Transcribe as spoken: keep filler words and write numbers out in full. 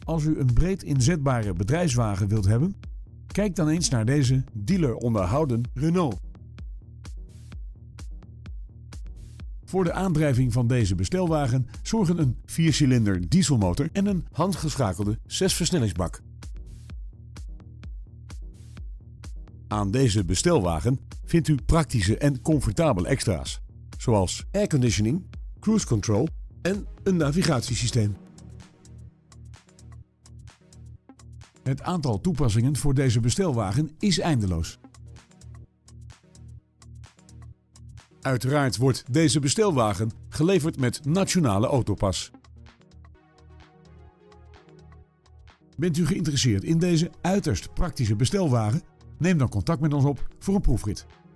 Als u een breed inzetbare bedrijfswagen wilt hebben, kijk dan eens naar deze dealer onderhouden Renault. Voor de aandrijving van deze bestelwagen zorgen een viercilinder dieselmotor en een handgeschakelde zesversnellingsbak. Aan deze bestelwagen vindt u praktische en comfortabele extra's, zoals airconditioning, cruise control en een navigatiesysteem. Het aantal toepassingen voor deze bestelwagen is eindeloos. Uiteraard wordt deze bestelwagen geleverd met Nationale Autopas. Bent u geïnteresseerd in deze uiterst praktische bestelwagen? Neem dan contact met ons op voor een proefrit.